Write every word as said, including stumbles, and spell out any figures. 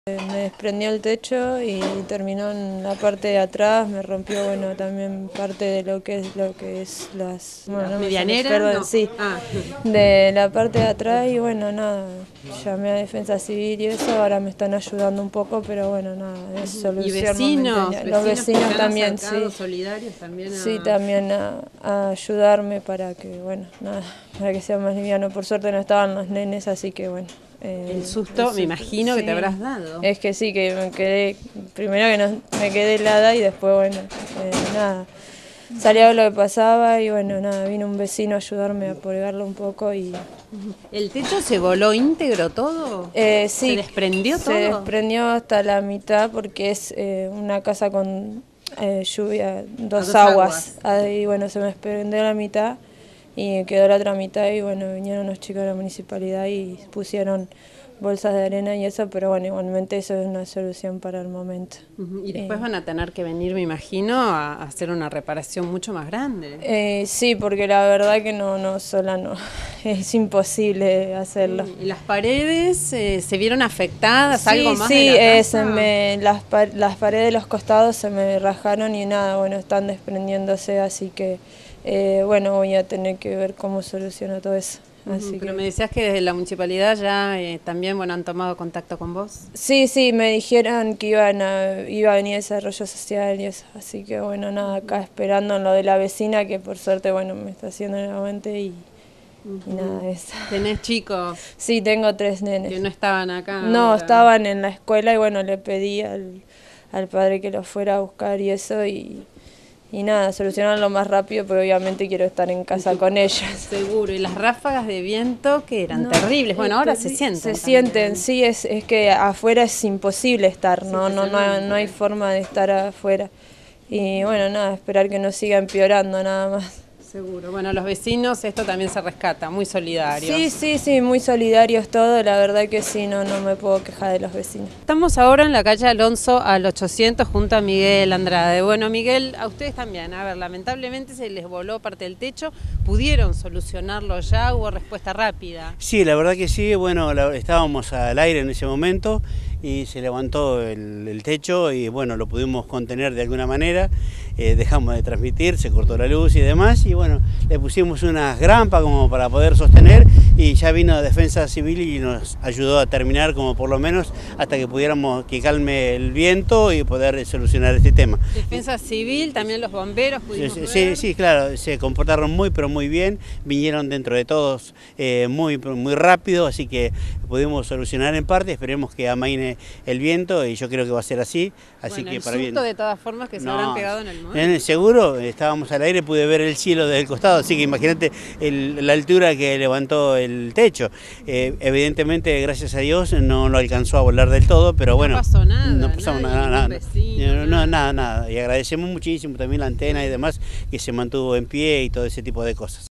Me desprendió el techo y terminó en la parte de atrás, me rompió bueno también parte de lo que es lo que es las bueno, no medianeras, perdón, no. sí, ah. de la parte de atrás y bueno nada, llamé a Defensa Civil y eso, ahora me están ayudando un poco, pero bueno nada, es solución ¿Y vecinos, momentánea. Los vecinos, vecinos también, sí, solidarios también a... sí, también a, a ayudarme para que bueno nada, para que sea más liviano. Por suerte no estaban los nenes, así que bueno. Eh, el susto, el me imagino, sí, que te habrás dado. Es que sí, que me quedé, primero que no, me quedé helada y después, bueno, eh, nada, salía lo que pasaba y bueno, nada, vino un vecino a ayudarme a apoyarlo un poco y... ¿El techo se voló íntegro todo? Eh, sí. ¿Se desprendió todo? Se desprendió hasta la mitad porque es eh, una casa con eh, lluvia, dos, dos aguas. aguas. Y bueno, se me desprendió la mitad y quedó la otra mitad y bueno, vinieron los chicos de la municipalidad y pusieron bolsas de arena y eso, pero bueno, igualmente eso es una solución para el momento. Uh-huh. Y después eh, van a tener que venir, me imagino, a hacer una reparación mucho más grande. Eh, sí, porque la verdad que no, no sola no, es imposible hacerlo. ¿Y las paredes eh, se vieron afectadas? Sí, ¿Algo más sí, de la eh, casa? se me, las, las paredes de los costados se me rajaron y nada, bueno, están desprendiéndose, así que eh, bueno, voy a tener que ver cómo soluciono todo eso. Así Pero que... me decías que desde la municipalidad ya eh, también bueno, han tomado contacto con vos. Sí, sí, me dijeron que iban a, iba a venir desarrollo social y eso, así que bueno, nada, acá esperando en lo de la vecina que por suerte bueno me está haciendo el aguante y, uh-huh. y nada, eso. ¿Tenés chicos? Sí, tengo tres nenes. ¿Que no estaban acá? No, ahora. Estaban en la escuela y bueno, le pedí al, al padre que los fuera a buscar y eso y... Y nada, solucionarlo más rápido, porque obviamente quiero estar en casa con ellos. Seguro, y las ráfagas de viento que eran no, terribles, bueno, ahora se sienten. Se también. sienten, sí, es, es que afuera es imposible estar, no, sí, no, no, hay, no hay forma de estar afuera. Y bueno, nada, esperar que no siga empeorando nada más. Seguro, bueno, los vecinos, esto también se rescata, muy solidarios. Sí, sí, sí, muy solidarios todos, la verdad que sí, no, no me puedo quejar de los vecinos. Estamos ahora en la calle Alonso al ochocientos junto a Miguel Andrade. Bueno, Miguel, a ustedes también, a ver, lamentablemente se les voló parte del techo, ¿pudieron solucionarlo ya? ¿Hubo respuesta rápida? Sí, la verdad que sí, bueno, la, estábamos al aire en ese momento y se levantó el, el techo y bueno, lo pudimos contener de alguna manera, eh, dejamos de transmitir, se cortó la luz y demás y bueno, le pusimos unas grampas como para poder sostener y ya vino Defensa Civil y nos ayudó a terminar como por lo menos hasta que pudiéramos que calme el viento y poder solucionar este tema. Defensa Civil, también los bomberos pudimos sí, ver. Sí, sí, claro, se comportaron muy pero muy bien, vinieron dentro de todos eh, muy, muy rápido, así que pudimos solucionar en parte, esperemos que amaine el viento y yo creo que va a ser así, así bueno, que el para susto bien. de todas formas que se no, habrán pegado en el momento. En el seguro estábamos al aire, pude ver el cielo desde el costado, así que imagínate el, la altura que levantó el techo. Eh, evidentemente, gracias a Dios, no lo alcanzó a volar del todo, pero bueno. No pasó nada. No pasó nadie, nada, nada, vecino, no, no, nada, nada. Y agradecemos muchísimo también la antena y demás que se mantuvo en pie y todo ese tipo de cosas.